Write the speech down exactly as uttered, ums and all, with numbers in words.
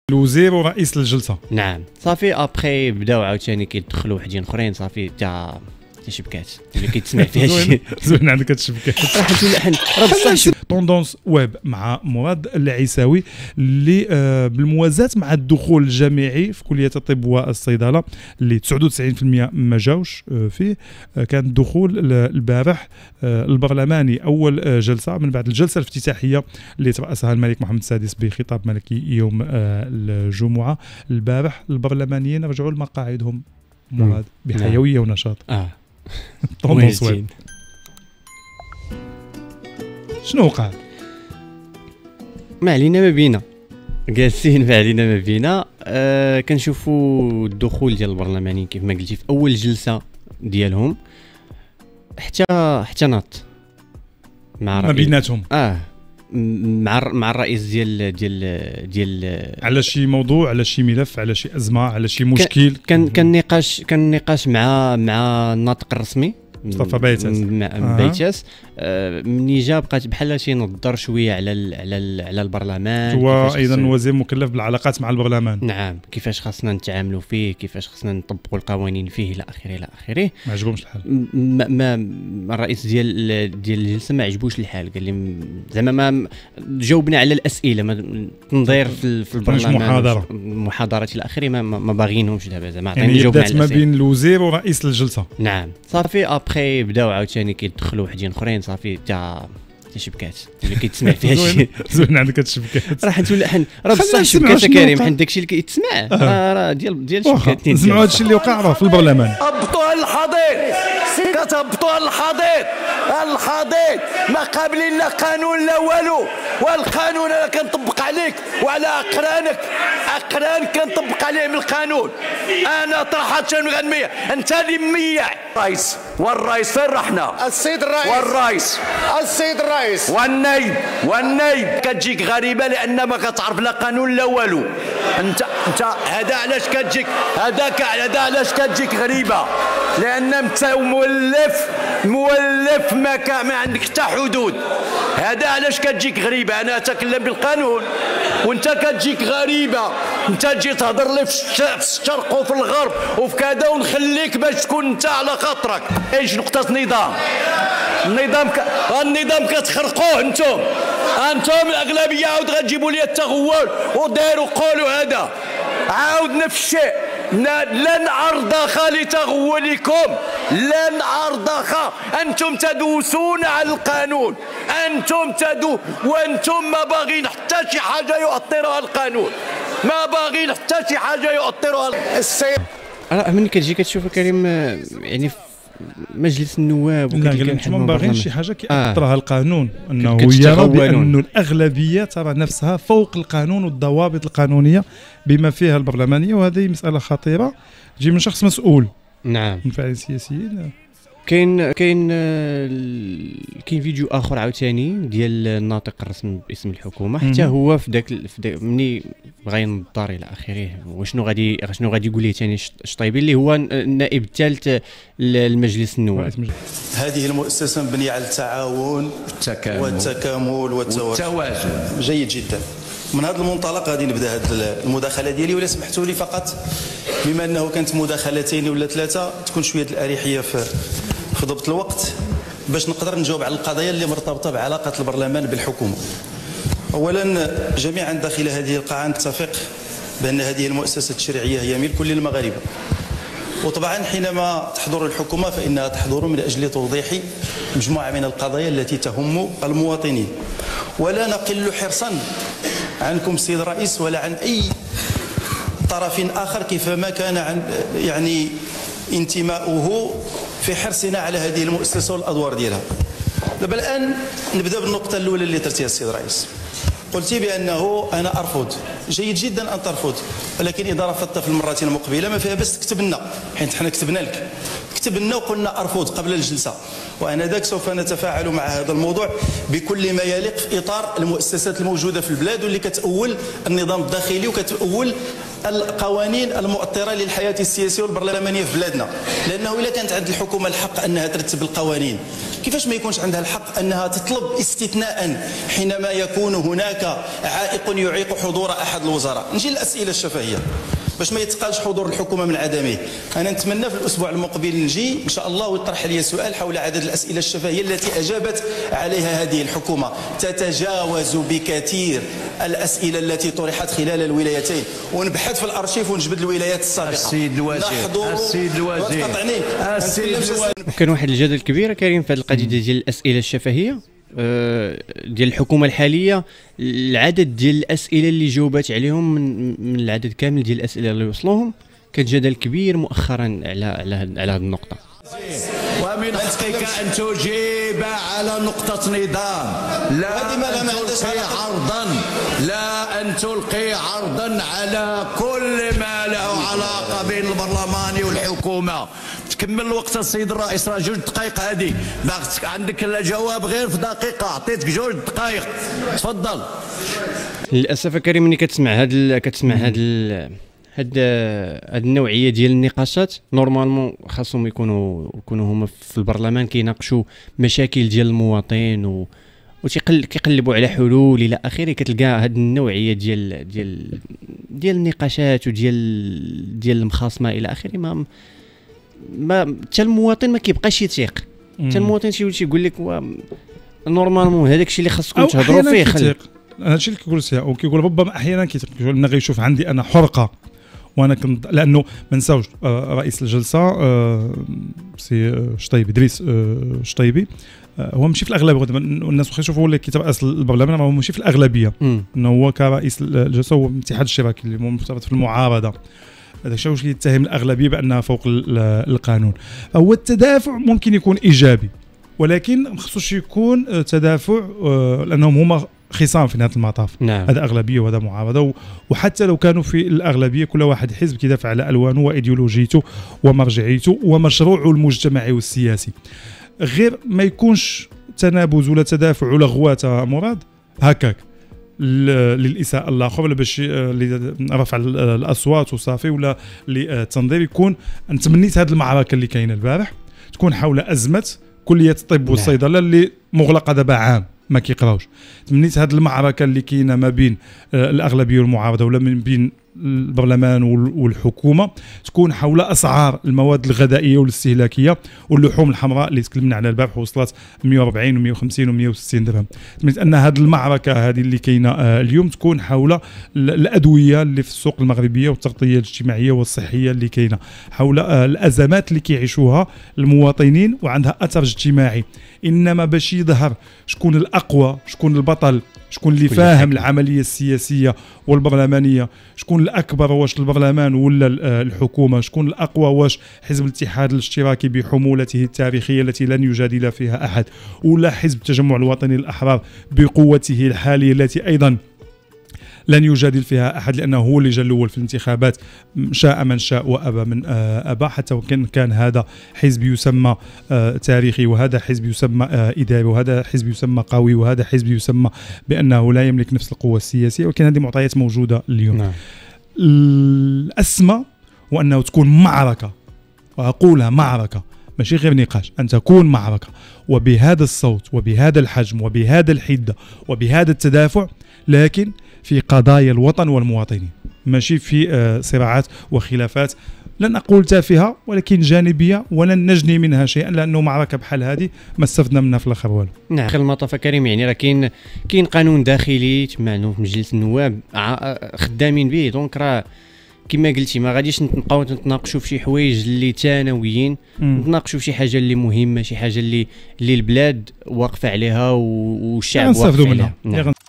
الوزير ورئيس الجلسه. نعم صافي ابخي بداو عاوتاني كيدخلوا وحدين اخرين صافي تا شبكات اللي كيتسمع فيها شي زوين عندك الشبكات. راح نقول لحن راه بصح طوندونس ويب مع مراد العيساوي اللي آه بالموازاه مع الدخول الجامعي في كليه الطب والصيدله اللي تسعة وتسعين بالمئة ما جاوش آه فيه. آه كان الدخول البارح آه البرلماني اول آه جلسه من بعد الجلسه الافتتاحيه اللي ترأسها الملك محمد السادس بخطاب ملكي يوم آه الجمعه. البارح البرلمانيين رجعوا لمقاعدهم مراد بحيويه ونشاط. اه طوندونس ويب شنو وقع؟ ما علينا ما بينا جالسين ما علينا ما بينا. آه كنشوفوا الدخول ديال البرلمانيين كيف ما قلتي في اول جلسه ديالهم حتى حتى ناط مع ما بيناتهم اه مع مع الرئيس ديال ديال ديال على شي موضوع، على شي ملف، على شي ازمه، على شي مشكل. كان كان نقاش كان نقاش مع مع الناطق الرسمي مصطفى بيتاس آه. بيتاس آه مني جا بقات بحال شي نضر شويه على ال على ال على البرلمان. هو ايضا وزير مكلف بالعلاقات مع البرلمان. نعم كيفاش خاصنا نتعاملوا فيه، كيفاش خاصنا نطبقوا القوانين فيه الى اخره الى اخره. ما عجبهمش الحال. ما, ما الرئيس ديال ديال الجلسه ما عجبوش الحال، قال لي زعما ما جاوبنا على الاسئله ما تنظير في, في البرلمان محاضره محاضرات الى اخره ما, ما باغينهمش دابا زعما يعني جاوبنا ما بين الوزير ورئيس الجلسه. نعم صافي ابخي بداو عاوتاني كيدخلوا وحدين اخرين صافي تا شبكات اللي كيتسمع فيها شي زوين عندك الشبكات. راح نقول لحن راه بصح شبكات كريم حيت داكشي اللي كيتسمع راه ديال ديال شبكات. نسمعوا هادشي اللي وقع راه في البرلمان. هبطوا الحضيض كتهبطوا الحضيض الحضيض ما قابلين لا قانون لا والو، والقانون انا كنطبق عليك وعلى اقرانك اقران كنطبق عليهم القانون. انا طرحت غنمية انت اللي مميع. الرئيس والرئيس فين رحنا؟ السيد الرئيس والرئيس السيد الرئيس والنايب والنايب كتجيك غريبه لان ما كتعرف لا قانون لا والو. انت انت هذا علاش كتجيك هذاك هذا علاش كتجيك غريبه؟ لان انت مولف مولف ما كان ما عندك حتى حدود. هذا علاش كتجيك غريبه؟ انا اتكلم بالقانون وانت كتجيك غريبه. انت تجي تهضر لي في الشرق وفي الغرب وفي كذا ونخليك باش تكون انت على خاطرك. ايش نقطه النظام؟ النظام ك... النظام كتخرقوه انتم انتم الاغلبيه. عاود غتجيبوا لي التغول وداروا قولوا هذا عاود نفس الشيء. لن أرضخ لتغولكم لن أرضخ. أنتم تدوسون على القانون أنتم تدو وأنتم ما باغين حتى شي حاجة يؤطرها القانون ما باغين حتى شي حاجة يؤطرها السيد. راه من كتجي كتشوف كريم يعني في مجلس النواب لا قال انتم ما باغيين شي حاجه كيأطرها آه. القانون انه يرى بانه الاغلبيه ترى نفسها فوق القانون والضوابط القانونيه بما فيها البرلمانيه، وهذه مساله خطيره تجي من شخص مسؤول. نعم من فاعلين سياسيين. كاين كاين كاين فيديو اخر عاوتاني ديال الناطق الرسمي باسم الحكومه حتى هو في داك مني بغى ينضر الى اخره. وشنو غادي شنو غادي يقول لي ثاني الشطيبي اللي هو النائب الثالث للمجلس النواب. هذه المؤسسه مبنيه على التعاون والتكامل والتكامل والتوازن. جيد جدا. من هذا المنطلق غادي نبدا هذه المداخله ديالي، ولا سمحتوا لي فقط بما انه كانت مداخلتين ولا ثلاثه تكون شويه الاريحيه في في ضبط الوقت باش نقدر نجاوب على القضايا اللي مرتبطه بعلاقه البرلمان بالحكومه. اولا جميعا داخل هذه القاعه نتفق بان هذه المؤسسه التشريعيه هي ملك للمغاربه، وطبعا حينما تحضر الحكومه فانها تحضر من اجل توضيح مجموعه من القضايا التي تهم المواطنين. ولا نقل حرصا عنكم السيد الرئيس ولا عن اي طرف اخر كيفما كان عن يعني انتماؤه في حرصنا على هذه المؤسسه والادوار ديالها. دابا الان نبدا بالنقطه الاولى اللي درتيها السيد الرئيس. قلتي بانه انا ارفض. جيد جدا ان ترفض، ولكن اذا رفضت في المره المقبله ما فيها بس تكتب لنا، حيت حنا كتبنا لك كتب لنا وقلنا ارفض قبل الجلسه، وانا ذاك سوف نتفاعل مع هذا الموضوع بكل ما يليق في اطار المؤسسات الموجوده في البلاد واللي كتأول النظام الداخلي وكتأول القوانين المؤطرة للحياة السياسية والبرلمانية في بلادنا، لأنه إذا كانت عند الحكومة الحق أنها ترتب القوانين، كيفاش ما يكونش عندها الحق أنها تطلب استثناء حينما يكون هناك عائق يعيق حضور أحد الوزراء؟ نجي للأسئلة الشفهية باش ما يتقالش حضور الحكومه من عدمه. انا نتمنى في الاسبوع المقبل نجي ان شاء الله ويطرح لي سؤال حول عدد الاسئله الشفهيه التي اجابت عليها هذه الحكومه، تتجاوز بكثير الاسئله التي طرحت خلال الولايتين، ونبحث في الارشيف ونجبد الولايات السابقه. السيد الوزير السيد الوزير السيد الوزير كان واحد الجدل كبير كريم في هذه القضيه ديال الاسئله الشفهيه ديال الحكومه الحاليه. العدد ديال الاسئله اللي جاوبات عليهم من من العدد كامل ديال الاسئله اللي وصلوهم كان جدل كبير مؤخرا على على على هذه النقطه. ومن حقك ان تجيب على نقطه نظام، لا ان تلقي عرضا لا ان تلقي عرضا على كل ما له علاقه بين البرلمان والحكومه. تكمل الوقت السيد الرئيس، راه جوج دقائق هذه، باغي عندك الجواب غير في دقيقه، عطيتك جوج دقائق، تفضل. للاسف كريم ملي كتسمع هاد ال... كتسمع هاد ال... هاد هاد النوعيه ديال النقاشات نورمالمون خاصهم يكونوا يكونوا هما في البرلمان كيناقشوا مشاكل ديال المواطن و وتيقل كيقلبوا على حلول الى اخره. كتلقى هاد النوعيه ديال ديال ديال النقاشات وديال ديال المخاصمه الى اخره ما ما حتى المواطن ما كيبقاش يثيق، حتى المواطن تيولي تيقول لك نورمالمون هذاك الشيء اللي خاصكم تهضروا فيه. خلي هذا الشيء اللي كيقول سي وكيقول ربما احيانا كيثيق لان غيشوف عندي انا حرقه وانا كنت، لانه ما نساوش رئيس الجلسه سي شطيبي ادريس شطيبي هو ماشي في الاغلبيه، الناس واخا يشوفوا اللي كيتابع اصل البرلمان هو ماشي في الاغلبيه، انه هو كرئيس الجلسه هو الاتحاد الاشتراكي اللي هو مفترض في المعارضه. هذا الشيء واش يتهم الاغلبيه بانها فوق القانون. هو التدافع ممكن يكون ايجابي ولكن ما خصوش يكون تدافع لانهم هما خصام في نهايه المطاف. نعم. هذا اغلبيه وهذا معارضه، وحتى لو كانوا في الاغلبيه كل واحد حزب كيدافع على الوانه وايديولوجيته ومرجعيته ومشروعه المجتمعي والسياسي. غير ما يكونش تنابز ولا تدافع ولا غوات مراد هكاك للاساءه الاخر ولا باش لرفع الاصوات وصافي ولا للتنظير. يكون نتمنيت هذه المعركه اللي كاينه البارح تكون حول ازمه كليه الطب والصيدله اللي مغلقه دابا عام ما كيقراوش. تمنيت هذه المعركه اللي كاينه ما بين الاغلبيه والمعارضه ولا من بين البرلمان والحكومه تكون حول اسعار المواد الغذائيه والاستهلاكيه واللحوم الحمراء اللي تكلمنا على البارح وصلت مئة وأربعين ومئة وخمسين ومئة وستين درهم. تمنيت ان هذه المعركه هذه اللي كاينه اليوم تكون حول الادويه اللي في السوق المغربيه والتغطيه الاجتماعيه والصحيه اللي كاينه، حول الازمات اللي كيعيشوها المواطنين وعندها اثر اجتماعي. انما باش يظهر شكون الاقوى، شكون البطل، شكون اللي فاهم العمليه السياسيه والبرلمانيه، شكون الاكبر، واش البرلمان ولا الحكومه، شكون الاقوى، واش حزب الاتحاد الاشتراكي بحمولته التاريخيه التي لن يجادل فيها احد، ولا حزب التجمع الوطني الاحرار بقوته الحاليه التي ايضا لن يجادل فيها احد لانه هو اللي جا الاول في الانتخابات، شاء من شاء وابى من ابى. حتى وكان كان هذا حزب يسمى تاريخي وهذا حزب يسمى اداري وهذا حزب يسمى قوي وهذا حزب يسمى بانه لا يملك نفس القوه السياسيه، ولكن هذه معطيات موجوده اليوم. نعم. الاسمى وانه تكون معركه، واقولها معركه ماشي غير نقاش، ان تكون معركه وبهذا الصوت وبهذا الحجم وبهذا الحده وبهذا التدافع، لكن في قضايا الوطن والمواطنين، ماشي في صراعات وخلافات لن أقول تافهة ولكن جانبية ولن نجني منها شيئا، لأنه معركة بحال هذه ما استفدنا منها في الآخر والو. نعم. آخر المطاف كريم يعني راه كاين كاين قانون داخلي تمعنوه في مجلس النواب خدامين به، دونك راه كما قلتي ما غاديش نبقاو نتناقشوا في شي حوايج اللي ثانويين، نتناقشوا في شي حاجه اللي مهمه، شي حاجه اللي اللي البلاد واقفه عليها والشعب واقف عليها. نعم.